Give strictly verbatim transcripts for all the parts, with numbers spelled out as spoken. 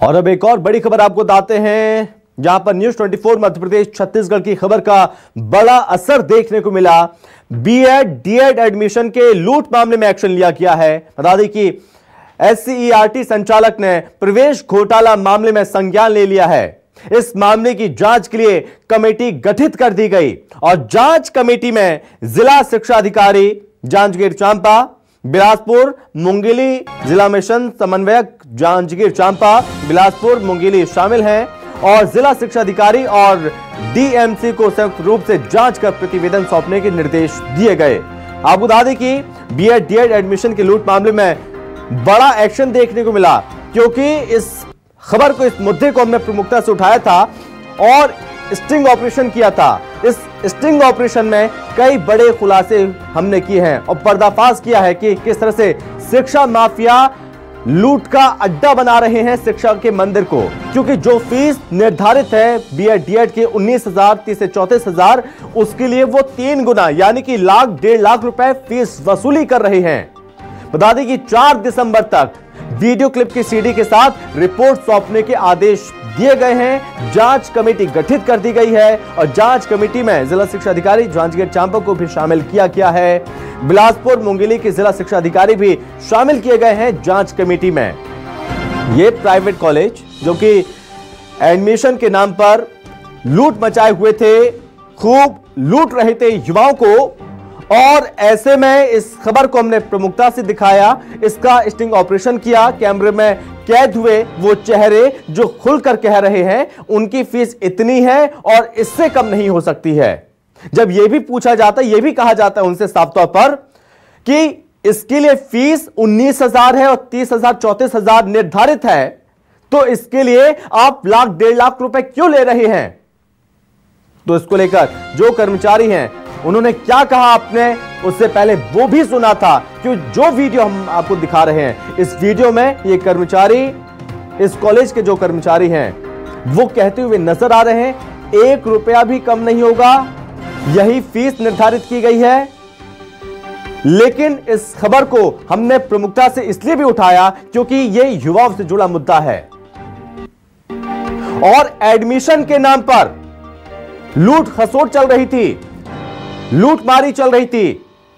और अब एक और बड़ी खबर आपको बताते हैं, जहां पर न्यूज़ चौबीस मध्य प्रदेश छत्तीसगढ़ की खबर का बड़ा असर देखने को मिला। बीएड डीएड एडमिशन के लूट मामले में एक्शन लिया गया है। बता दें कि एससीईआरटी संचालक ने प्रवेश घोटाला मामले में संज्ञान ले लिया है। इस मामले की जांच के लिए कमेटी गठित कर दी गई और जांच कमेटी में जिला शिक्षा अधिकारी जांजगीर चांपा, बिलासपुर, मुंगेली, जिला मिशन समन्वयक जांजगीर चांपा, बिलासपुर, मुंगेली शामिल हैं और जिला शिक्षा अधिकारी और डीएमसी को संयुक्त रूप से जांच कर प्रतिवेदन सौंपने के निर्देश दिए गए। आपको बता दें कि बीएड डीएड एडमिशन के लूट मामले में बड़ा एक्शन देखने को मिला, क्योंकि इस खबर को, इस मुद्दे को हमने प्रमुखता से उठाया था और स्टिंग ऑपरेशन किया था। इस स्टिंग ऑपरेशन में कई बड़े खुलासे हमने किए हैं और पर्दाफाश किया है कि किस तरह से शिक्षा माफिया लूट का अड्डा बना रहे हैं शिक्षा के मंदिर को। क्योंकि जो फीस निर्धारित है बीएड डीएड के उन्नीस हजार तीस से चौंतीस हजार, उसके लिए वो तीन गुना यानी कि लाख डेढ़ लाख रुपए फीस वसूली कर रहे हैं। बता दें कि चार दिसंबर तक वीडियो क्लिप की सीडी के साथ रिपोर्ट सौंपने के आदेश दिए गए हैं। जांच कमेटी गठित कर दी गई है और जांच कमेटी में जिला शिक्षा अधिकारी जांजगीर चांपा को भी शामिल किया गया है। बिलासपुर, मुंगेली के जिला शिक्षा अधिकारी भी शामिल किए गए हैं जांच कमेटी में। ये प्राइवेट कॉलेज जो कि एडमिशन के नाम पर लूट मचाए हुए थे, खूब लूट रहे थे युवाओं को, और ऐसे में इस खबर को हमने प्रमुखता से दिखाया, इसका स्टिंग ऑपरेशन किया। कैमरे में कैद हुए वो चेहरे जो खुलकर कह रहे हैं उनकी फीस इतनी है और इससे कम नहीं हो सकती है। जब यह भी पूछा जाता है, यह भी कहा जाता है उनसे साफ तौर पर कि इसके लिए फीस उन्नीस हजार है और तीस हजार चौंतीस हजार निर्धारित है, तो इसके लिए आप लाख डेढ़ लाख रुपए क्यों ले रहे हैं? तो इसको लेकर जो कर्मचारी हैं उन्होंने क्या कहा आपने उससे पहले वो भी सुना था, कि जो वीडियो हम आपको दिखा रहे हैं, इस वीडियो में ये कर्मचारी, इस कॉलेज के जो कर्मचारी हैं वो कहते हुए नजर आ रहे हैं एक रुपया भी कम नहीं होगा, यही फीस निर्धारित की गई है। लेकिन इस खबर को हमने प्रमुखता से इसलिए भी उठाया क्योंकि ये युवाओं से जुड़ा मुद्दा है और एडमिशन के नाम पर लूट खसोट चल रही थी, लूटमारी चल रही थी।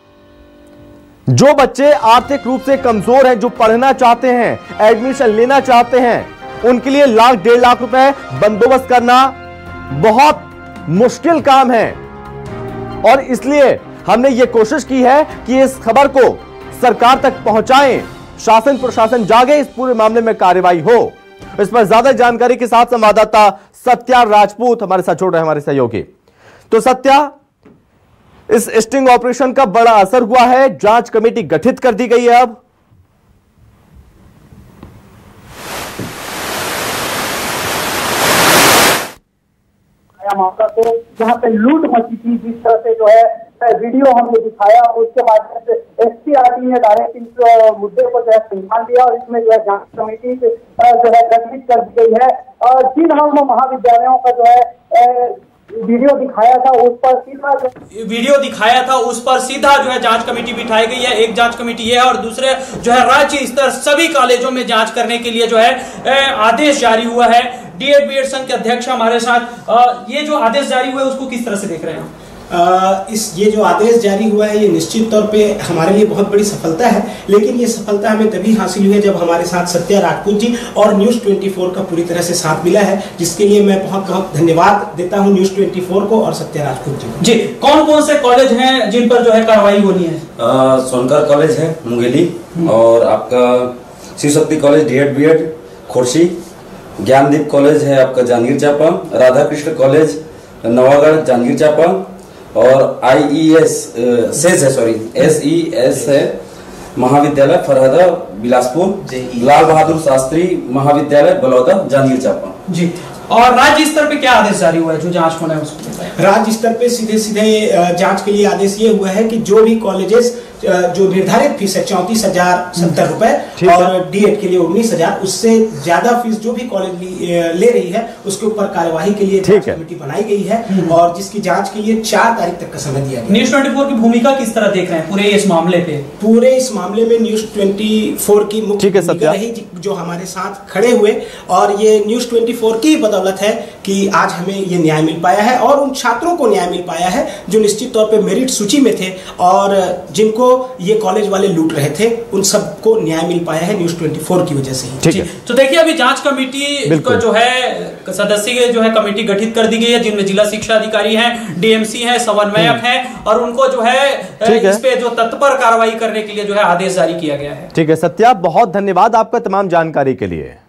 जो बच्चे आर्थिक रूप से कमजोर हैं, जो पढ़ना चाहते हैं, एडमिशन लेना चाहते हैं, उनके लिए लाख डेढ़ लाख रुपए बंदोबस्त करना बहुत मुश्किल काम है। और इसलिए हमने यह कोशिश की है कि इस खबर को सरकार तक पहुंचाएं, शासन प्रशासन जागे, इस पूरे मामले में कार्रवाई हो। इस पर ज्यादा जानकारी के साथ संवाददाता सत्या राजपूत हमारे साथ जुड़ रहे हैं, हमारे सहयोगी। तो सत्या, इस स्टिंग ऑपरेशन का बड़ा असर हुआ है, जांच कमेटी गठित कर दी गई है। अब मामला से जहां पे लूट मची थी, जिस तरह से जो है वीडियो हमने दिखाया, उसके माध्यम से एससीईआरटी ने डायरेक्ट इस मुद्दे पर जो है संज्ञान लिया और इसमें जो है जांच कमेटी जो है गठित कर दी गई है। और जिन हम महाविद्यालयों का जो है वीडियो दिखाया था उस पर सीधा वीडियो दिखाया था उस पर सीधा जो है जांच कमेटी बिठाई गई है। एक जांच कमेटी है और दूसरे जो है राज्य स्तर सभी कॉलेजों में जांच करने के लिए जो है आदेश जारी हुआ है। डीएड बीएड संघ के अध्यक्ष हमारे साथ, ये जो आदेश जारी हुआ है उसको किस तरह से देख रहे हैं? आ, इस ये जो आदेश जारी हुआ है ये निश्चित तौर पे हमारे लिए बहुत बड़ी सफलता है, लेकिन ये सफलता हमें तभी हासिल हुई है जब हमारे साथ सत्या राजपूत जी और न्यूज़ चौबीस का पूरी तरह से साथ मिला है, जिसके लिए मैं बहुत बहुत धन्यवाद देता हूं न्यूज़ चौबीस को और सत्या राजपूत जी को। जी, कौन कौन से कॉलेज हैं जिन पर जो है कार्रवाई होनी है? सोनकर कॉलेज है मुंगेली, और आपका Shiv Shakti college DEd BEd Khorsi, Gyandeep college है आपका जांजगीर चांपा, राधा कृष्ण कॉलेज नवागढ़ जांजगीर चांपा, और आईईएस सेज है सॉरी एसईएस है महाविद्यालय फरहदा बिलासपुर, लाल बहादुर शास्त्री महाविद्यालय बलौदा जांजगीर चांपा। जी, और राज्य स्तर पे क्या आदेश जारी हुआ है जो जांच होना है उसको? राज्य स्तर पे सीधे सीधे जांच के लिए आदेश ये हुआ है कि जो भी कॉलेजेस जो निर्धारित फीस है चौंतीस हजार सत्तर रुपए और डीएड के लिए उन्नीस हजार, उससे ज्यादा फीस जो भी कॉलेज ले रही है उसके ऊपर कार्यवाही के लिए जांच कमेटी बनाई गई है और जिसकी जांच के लिए चार तारीख तक का समय दिया गया। न्यूज़ चौबीस की भूमिका किस तरह देख रहे हैं पूरे इस मामले पे? पूरे इस मामले में न्यूज़ चौबीस की मुख्य भूमिका रही जो हमारे साथ खड़े हुए, और ये न्यूज़ चौबीस की बदौलत है कि आज हमें ये न्याय मिल पाया है और उन छात्रों को न्याय मिल पाया है जो निश्चित तौर पे मेरिट सूची में थे और जिनको ये कॉलेज वाले लूट रहे थे, उन सबको न्याय मिल पाया है न्यूज़ चौबीस की वजह से ही। ठीक है। तो देखिए अभी जांच कमेटी का जो है सदस्य जो है कमेटी गठित कर दी गई है जिनमें जिला शिक्षा अधिकारी हैं, डीएमसी है, समन्वयक है और उनको जो है इस पे जो तत्पर कार्रवाई करने के लिए जो है आदेश जारी किया गया है। ठीक है सत्या, बहुत धन्यवाद आपका तमाम जानकारी के लिए।